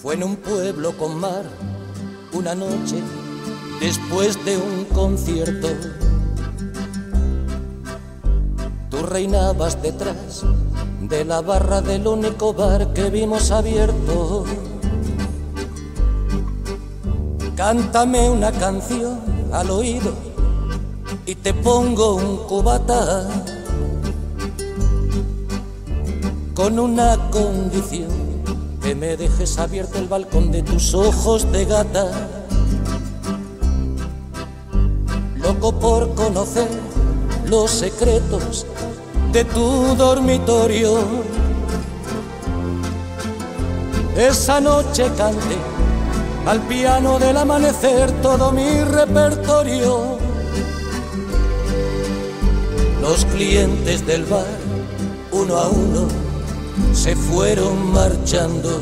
Fue en un pueblo con mar, una noche después de un concierto. Tú reinabas detrás de la barra del único bar que vimos abierto. Cántame una canción al oído y te pongo un cubata, con una condición: que me dejes abierto el balcón de tus ojos de gata. Loco por conocer los secretos de tu dormitorio. Esa noche canté al piano del amanecer todo mi repertorio. Los clientes del bar, uno a uno, se fueron marchando.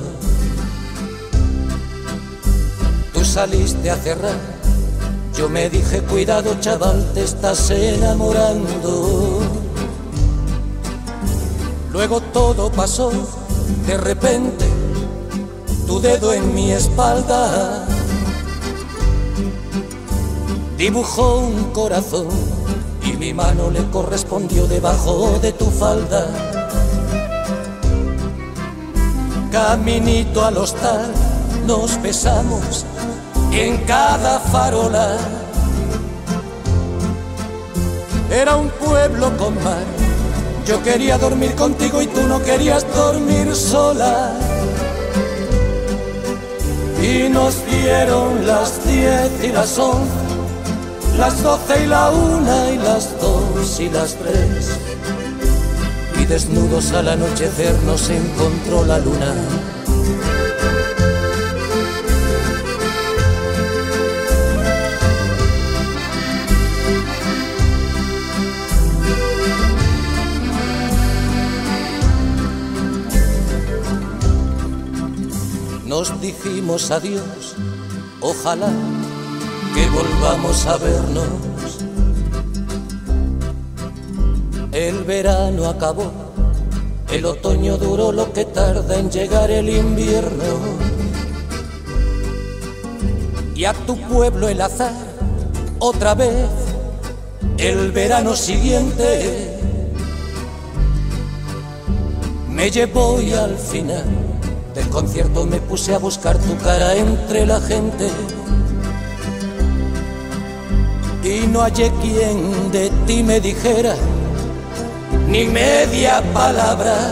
Tú saliste a cerrar, yo me dije: cuidado, chaval, te estás enamorando. Luego todo pasó de repente, tu dedo en mi espalda dibujó un corazón y mi mano le correspondió debajo de tu falda. Caminito al hostal nos besamos en cada farola. Era un pueblo con mar, yo quería dormir contigo y tú no querías dormir sola. Y nos dieron las 10 y las 11, las 12 y la 1 y las 2 y las 3. Y desnudos al anochecer nos encontró la luna. Nos dijimos adiós, ojalá que volvamos a vernos. El verano acabó, el otoño duró lo que tarda en llegar el invierno. Y a tu pueblo el azar, otra vez, el verano siguiente, me llevó y al final del concierto me puse a buscar tu cara entre la gente. Y no hallé quien de ti me dijera ni media palabra.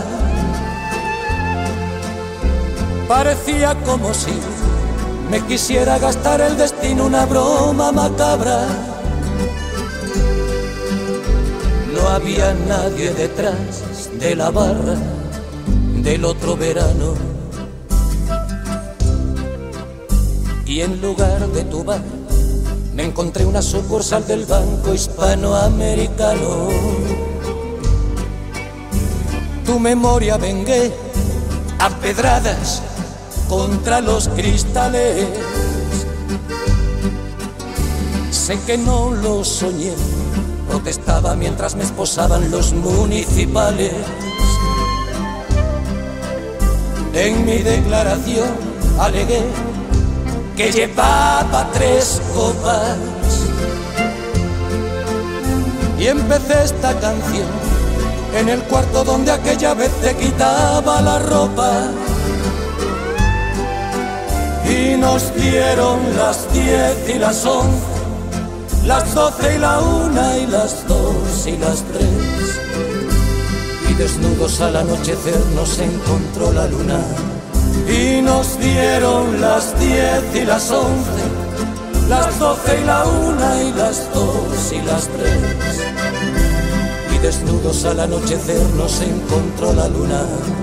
Parecía como si me quisiera gastar el destino una broma macabra. No había nadie detrás de la barra del otro verano. Y en lugar de tu bar me encontré una sucursal del Banco Hispanoamericano. Tu memoria vengué a pedradas contra los cristales. Sé que no lo soñé, protestaba mientras me esposaban los municipales. En mi declaración alegué que llevaba 3 copas y empecé esta canción en el cuarto donde aquella vez te quitaba la ropa. Y nos dieron las 10 y las 11, las 12 y la 1 y las 2 y las 3. Y desnudos al anochecer nos encontró la luna. Y nos dieron las 10 y las 11, las 12 y la 1 y las 2 y las 3. Y desnudos al anochecer nos encontró la luna.